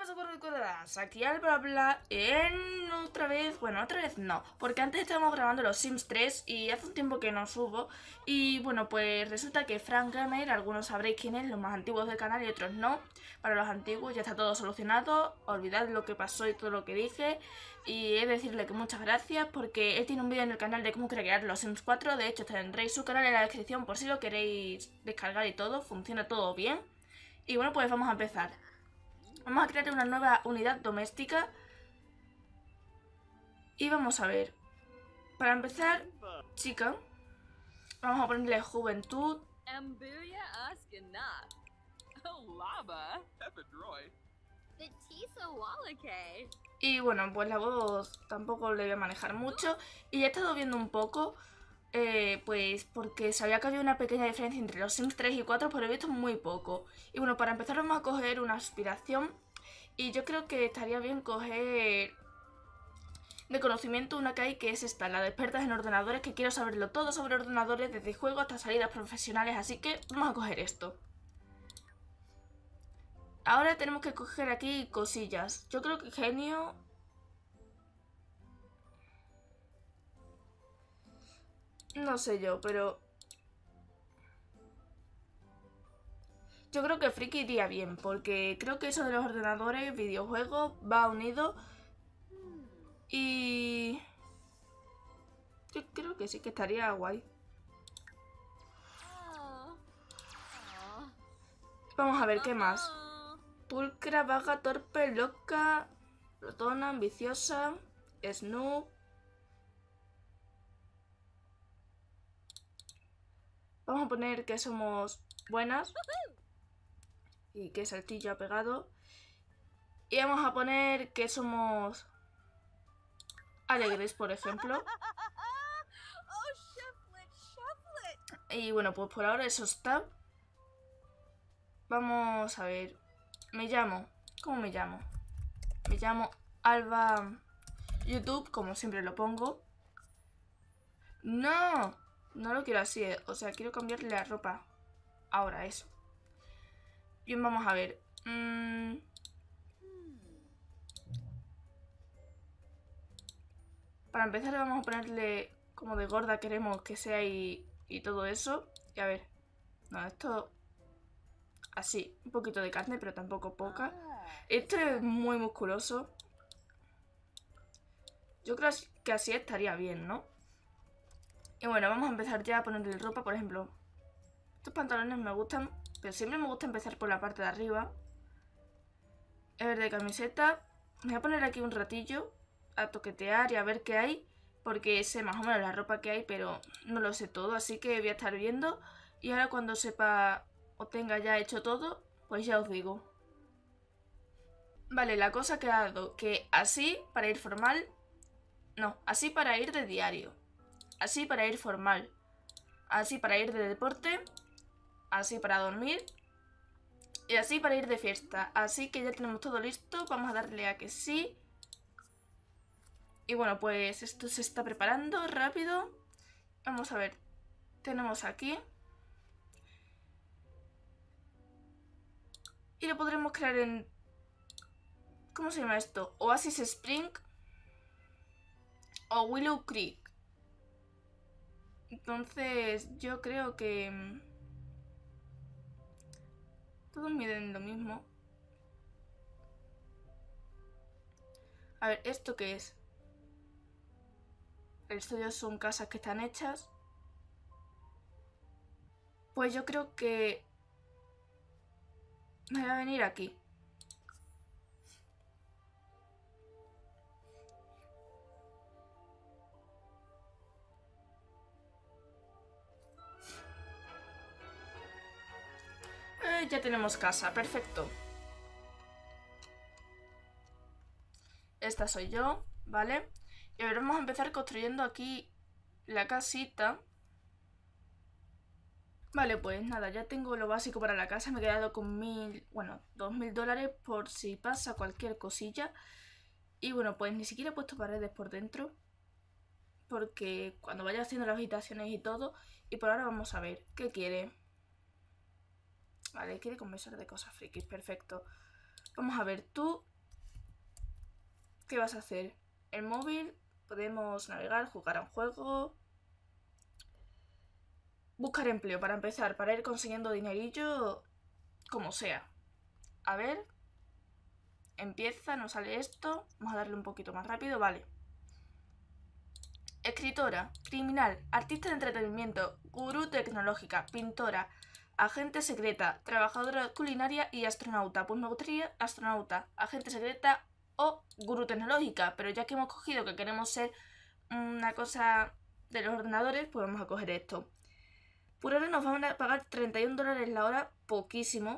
pasa, corredoras? Aquí al bla bla en otra vez, bueno, otra vez no, porque antes estábamos grabando los Sims 3 y hace un tiempo que no subo. Y bueno, pues resulta que Frank Gamer, algunos sabréis quién es, los más antiguos del canal y otros no. Para los antiguos ya está todo solucionado, olvidad lo que pasó y todo lo que dije. Y he de decirle que muchas gracias porque él tiene un vídeo en el canal de cómo crear los Sims 4. De hecho tendréis su canal en la descripción por si lo queréis descargar y todo, funciona todo bien. Y bueno, pues vamos a empezar. Vamos a crear una nueva unidad doméstica. Y vamos a ver. Para empezar, chica, vamos a ponerle juventud. Y bueno, pues la voz tampoco le voy a manejar mucho. Y he estado viendo un poco, pues porque sabía que había una pequeña diferencia entre los Sims 3 y 4, pero he visto muy poco. Y bueno, para empezar vamos a coger una aspiración. Y yo creo que estaría bien coger de conocimiento una que hay, que es esta, la de expertas en ordenadores, que quiero saberlo todo sobre ordenadores, desde juegos hasta salidas profesionales, así que vamos a coger esto. Ahora tenemos que coger aquí cosillas. Yo creo que genio... No sé yo, pero... Yo creo que friki iría bien, porque creo que eso de los ordenadores, videojuegos, va unido. Y... yo creo que sí que estaría guay. Vamos a ver qué más. Pulcra, vaga, torpe, loca, glotona, ambiciosa, Snoop. Vamos a poner que somos buenas. Y que saltillo ha pegado. Y vamos a poner que somos alegres, por ejemplo. Y bueno, pues por ahora eso está. Vamos a ver. Me llamo... ¿Cómo me llamo? Me llamo Alba YouTube, como siempre lo pongo. ¡No! No lo quiero así, o sea, quiero cambiarle la ropa. Ahora, eso. Bien, vamos a ver. Para empezar vamos a ponerle como de gorda queremos que sea y todo eso. Y a ver. No, esto... así, un poquito de carne, pero tampoco poca. Este es muy musculoso. Yo creo que así estaría bien, ¿no? Y bueno, vamos a empezar ya a ponerle ropa, por ejemplo. Estos pantalones me gustan, pero siempre me gusta empezar por la parte de arriba. A ver, de camiseta. Me voy a poner aquí un ratillo a toquetear y a ver qué hay, porque sé más o menos la ropa que hay, pero no lo sé todo, así que voy a estar viendo. Y ahora cuando sepa o tenga ya hecho todo, pues ya os digo. Vale, la cosa que ha dado, que así para ir formal, no, así para ir de diario, así para ir formal, así para ir de deporte, así para dormir y así para ir de fiesta. Así que ya tenemos todo listo, vamos a darle a que sí. Y bueno, pues esto se está preparando rápido. Vamos a ver, tenemos aquí. Y lo podremos crear en... ¿cómo se llama esto? Oasis Spring o Willow Creek. Entonces yo creo que... todos miden lo mismo. A ver, ¿esto qué es? Esto ya son casas que están hechas. Pues yo creo que... me voy a venir aquí. Ya tenemos casa, perfecto. Esta soy yo, ¿vale? Y ahora vamos a empezar construyendo aquí la casita. Vale, pues nada, ya tengo lo básico para la casa. Me he quedado con 2000 dólares por si pasa cualquier cosilla. Y bueno, pues ni siquiera he puesto paredes por dentro, porque cuando vaya haciendo las habitaciones y todo. Y por ahora vamos a ver, ¿qué quiere? Vale, quiere conversar de cosas frikis, perfecto. Vamos a ver, tú ¿Qué vas a hacer? El móvil, podemos navegar, jugar a un juego, buscar empleo para empezar, para ir consiguiendo dinerillo como sea. A ver, empieza, nos sale esto, vamos a darle un poquito más rápido, vale. Escritora, criminal, artista de entretenimiento, gurú tecnológica, pintora, agente secreta, trabajadora culinaria y astronauta. Pues me gustaría astronauta, agente secreta o gurú tecnológica, pero ya que hemos cogido que queremos ser una cosa de los ordenadores, pues vamos a coger esto. Por ahora nos van a pagar $31 la hora, poquísimo.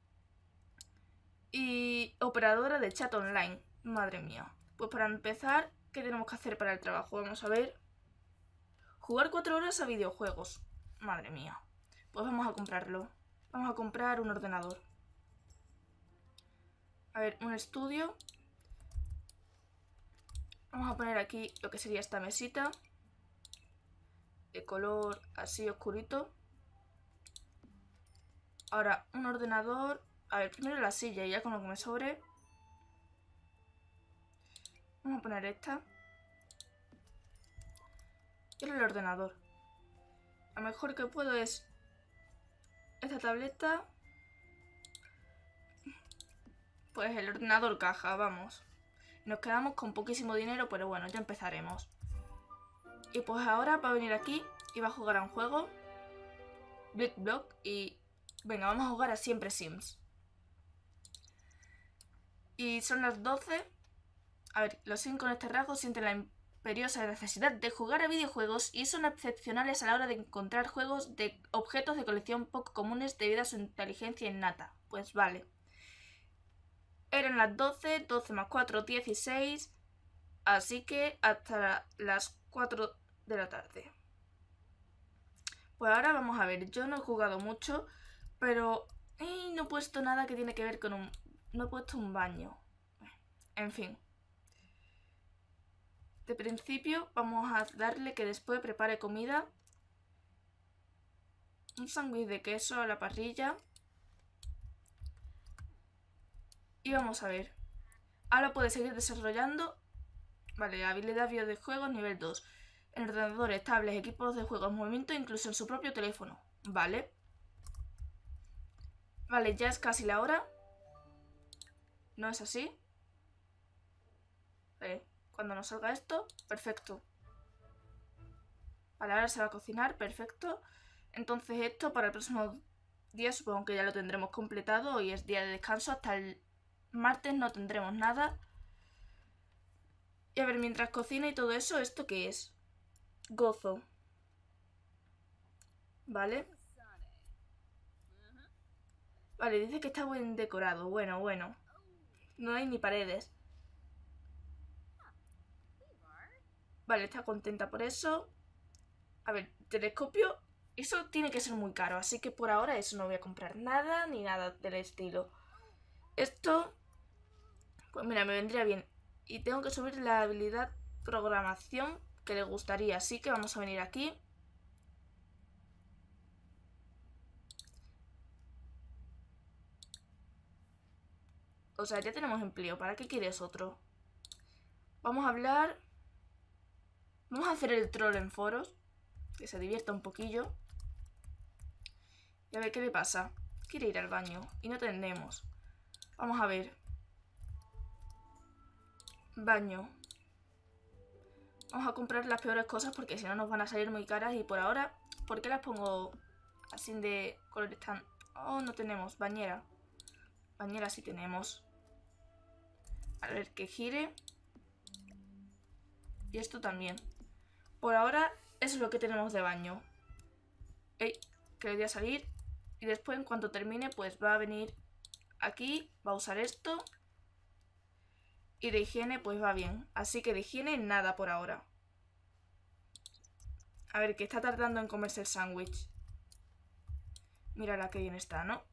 Y operadora de chat online, madre mía. Pues para empezar, ¿qué tenemos que hacer para el trabajo? Vamos a ver. Jugar 4 horas a videojuegos, madre mía. Pues vamos a comprarlo. Vamos a comprar un ordenador. A ver, un estudio. Vamos a poner aquí lo que sería esta mesita. De color así oscurito. Ahora, un ordenador. A ver, primero la silla y ya con lo que me sobre. Vamos a poner esta. Y el ordenador. Lo mejor que puedo es esta tableta. Pues el ordenador caja, vamos. Nos quedamos con poquísimo dinero, pero bueno, ya empezaremos. Y pues ahora va a venir aquí y va a jugar a un juego. BlitzBlock y... Venga, vamos a jugar a Siempre Sims. Y son las 12. A ver, los Sims con este rasgo sienten la imperiosa necesidad de jugar a videojuegos y son excepcionales a la hora de encontrar juegos de objetos de colección poco comunes debido a su inteligencia innata. Pues vale. Eran las 12, 12 más 4, 16. Así que hasta las 4 de la tarde. Pues ahora vamos a ver. Yo no he jugado mucho, pero no he puesto nada que tiene que ver con un... No he puesto un baño. En fin. De principio vamos a darle que después prepare comida. Un sándwich de queso a la parrilla. Y vamos a ver. Ahora puede seguir desarrollando. Vale, habilidad videojuegos nivel 2. En ordenadores, tablets, equipos de juegos, movimiento, incluso en su propio teléfono. Vale. Vale, ya es casi la hora. ¿No es así? Vale, cuando nos salga esto, perfecto. Vale, ahora se va a cocinar, perfecto. Entonces esto para el próximo día supongo que ya lo tendremos completado. Hoy es día de descanso, hasta el martes no tendremos nada. Y a ver, mientras cocina y todo eso, ¿esto qué es? Gozo. Vale. Vale, dice que está buen decorado. Bueno, bueno. No hay ni paredes. Vale, está contenta por eso. A ver, telescopio. Eso tiene que ser muy caro, así que por ahora eso no voy a comprar nada ni nada del estilo. Esto, pues mira, me vendría bien. Y tengo que subir la habilidad programación que le gustaría, así que vamos a venir aquí. O sea, ya tenemos empleo, ¿para qué quieres otro? Vamos a hablar... Vamos a hacer el troll en foros, que se divierta un poquillo. Y a ver qué le pasa. Quiere ir al baño y no tenemos. Vamos a ver. Baño. Vamos a comprar las peores cosas porque si no nos van a salir muy caras. Y por ahora, ¿por qué las pongo así de colores tan...? Oh, no tenemos. Bañera. Bañera sí tenemos. A ver, que gire. Y esto también. Por ahora, eso es lo que tenemos de baño. ¡Ey! Que le voy a salir. Y después, en cuanto termine, pues va a venir aquí. Va a usar esto. Y de higiene, pues va bien. Así que de higiene, nada por ahora. A ver, que está tardando en comerse el sándwich. Mírala que bien está, ¿no?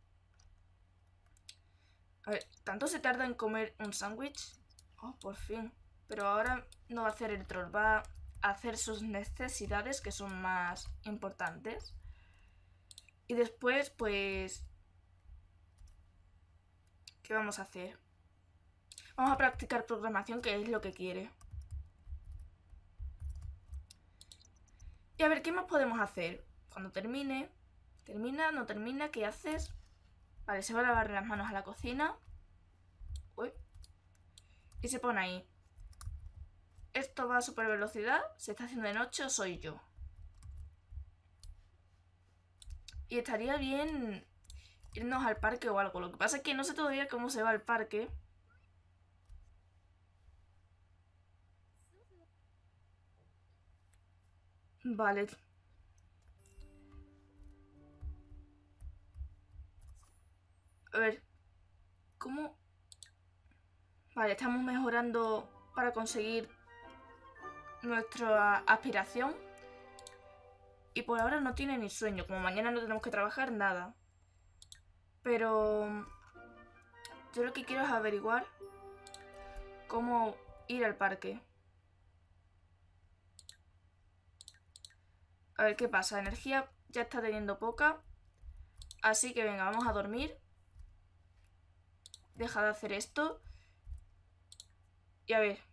A ver, ¿tanto se tarda en comer un sándwich? Oh, por fin. Pero ahora no va a hacer el troll. Va a hacer sus necesidades, que son más importantes. Y después, pues... ¿qué vamos a hacer? Vamos a practicar programación, que es lo que quiere. Y a ver, ¿qué más podemos hacer? Cuando termine... ¿Termina? ¿No termina? ¿Qué haces? Vale, se va a lavar las manos a la cocina. Uy. Y se pone ahí. Esto va a super velocidad. ¿Se está haciendo de noche o soy yo? Y estaría bien irnos al parque o algo. Lo que pasa es que no sé todavía cómo se va al parque. Vale. A ver. ¿Cómo? Vale, estamos mejorando para conseguir nuestra aspiración. Y por ahora no tiene ni sueño. Como mañana no tenemos que trabajar, nada. Pero yo lo que quiero es averiguar cómo ir al parque. A ver qué pasa. Energía ya está teniendo poca. Así que venga, vamos a dormir. Deja de hacer esto. Y a ver.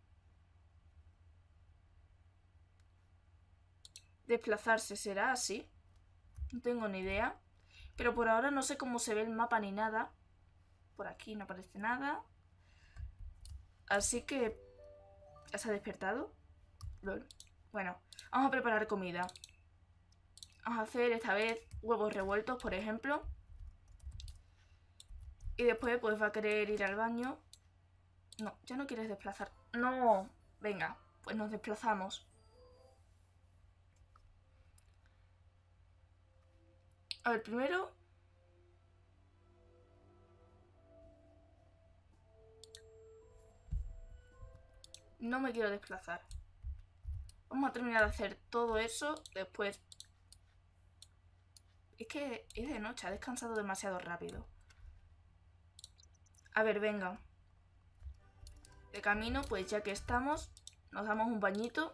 Desplazarse será así. No tengo ni idea. Pero por ahora no sé cómo se ve el mapa ni nada. Por aquí no aparece nada. Así que... ¿Ya se ha despertado? Lol. Bueno, vamos a preparar comida. Vamos a hacer esta vez huevos revueltos, por ejemplo. Y después pues va a querer ir al baño. No, ya no quieres desplazar. No, venga, pues nos desplazamos. A ver, primero... No me quiero desplazar. Vamos a terminar de hacer todo eso. Después... Es que es de noche, ha descansado demasiado rápido. A ver, venga. De camino, pues ya que estamos, nos damos un bañito.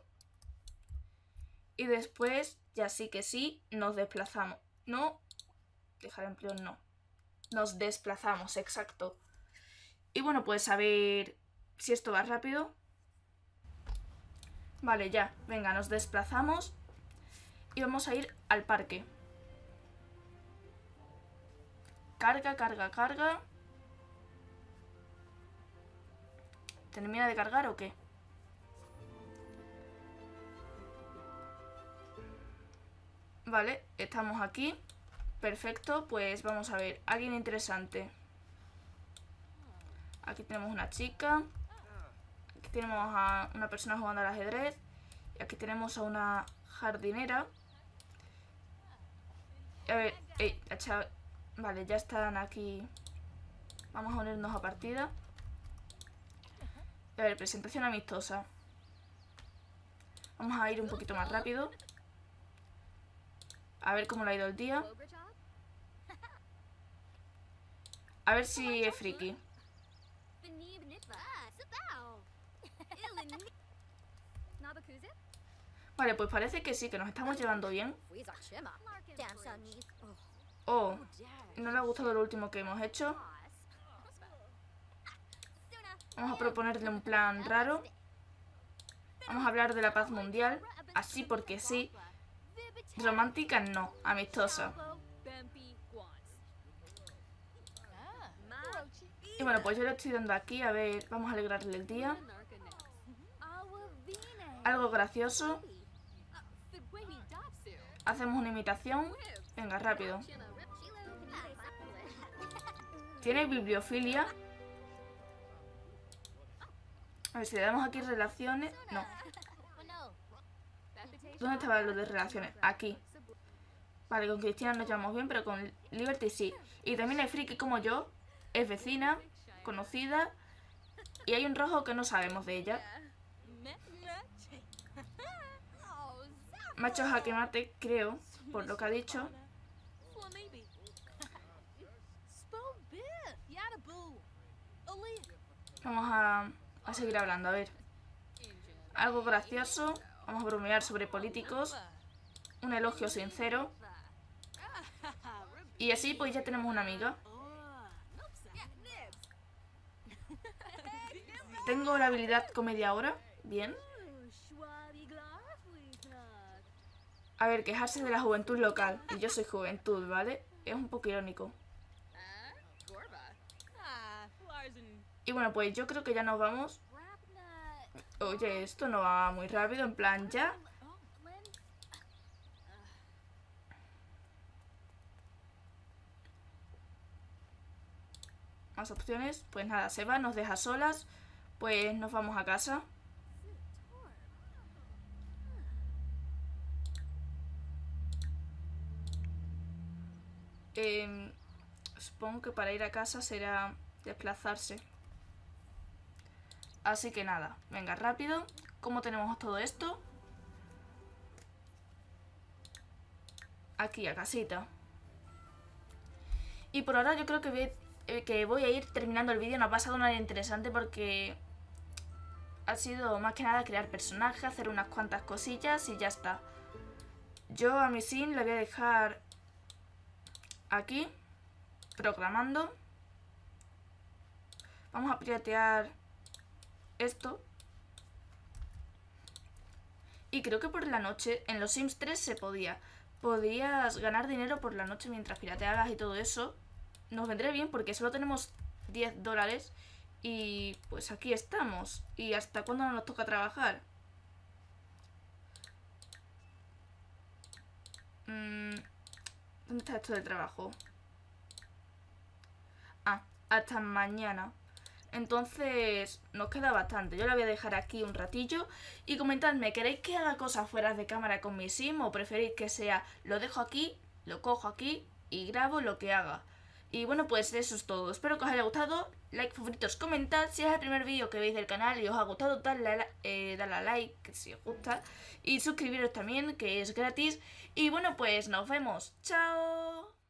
Y después, ya sí que sí, nos desplazamos. No, dejar empleo no. Nos desplazamos, exacto. Y bueno, pues a ver si esto va rápido. Vale, ya. Venga, nos desplazamos. Y vamos a ir al parque. Carga, carga, carga. ¿Termina de cargar o qué? Vale, estamos aquí. Perfecto, pues vamos a ver. Alguien interesante. Aquí tenemos una chica. Aquí tenemos a una persona jugando al ajedrez. Y aquí tenemos a una jardinera. A ver, vale, ya están aquí. Vamos a unirnos a partida. A ver, presentación amistosa. Vamos a ir un poquito más rápido. A ver cómo le ha ido el día. A ver si es friki. Vale, pues parece que sí, que nos estamos llevando bien. Oh, no le ha gustado lo último que hemos hecho. Vamos a proponerle un plan raro. Vamos a hablar de la paz mundial. Así porque sí. Romántica no, amistosa. Y bueno, pues yo le estoy dando aquí. A ver, vamos a alegrarle el día. Algo gracioso. Hacemos una imitación. Venga, rápido. Tiene bibliofilia. A ver, si le damos aquí relaciones... No. ¿Dónde estaba lo de relaciones? Aquí. Vale, con Cristina nos llevamos bien, pero con Liberty sí. Y también hay friki como yo. Es vecina, conocida. Y hay un rojo que no sabemos de ella. Macho jaque mate, creo, por lo que ha dicho. Vamos a seguir hablando, a ver. Algo gracioso. Vamos a bromear sobre políticos. Un elogio sincero. Y así pues ya tenemos una amiga. tengo la habilidad comedia ahora. Bien. A ver, quejarse de la juventud local. Y yo soy juventud, ¿vale? Es un poco irónico. Y bueno, pues yo creo que ya nos vamos. Oye, esto no va muy rápido, en plan ya. Más opciones. Pues nada, se va, nos deja solas. Pues nos vamos a casa. Supongo que para ir a casa será desplazarse. Así que nada, venga, rápido. ¿Cómo tenemos todo esto? Aquí, a casita. Y por ahora yo creo que voy a ir terminando el vídeo. No ha pasado nada interesante porque ha sido más que nada crear personajes, hacer unas cuantas cosillas y ya está. Yo a mi sim la voy a dejar aquí, programando. Vamos a piratear esto. Y creo que por la noche, en los Sims 3 se podías ganar dinero por la noche mientras pirateabas y todo eso. Nos vendría bien porque solo tenemos $10 y pues aquí estamos. ¿Y hasta cuándo nos toca trabajar? ¿Dónde está esto del trabajo? Ah, hasta mañana. Entonces nos queda bastante. Yo la voy a dejar aquí un ratillo. Y comentadme, ¿queréis que haga cosas fuera de cámara con mi sim? ¿O preferís que sea, lo dejo aquí, lo cojo aquí y grabo lo que haga? Y bueno, pues eso es todo. Espero que os haya gustado. Like, favoritos, comentad. Si es el primer vídeo que veis del canal y os ha gustado, dadle a like si os gusta. Y suscribiros también, que es gratis. Y bueno, pues nos vemos. ¡Chao!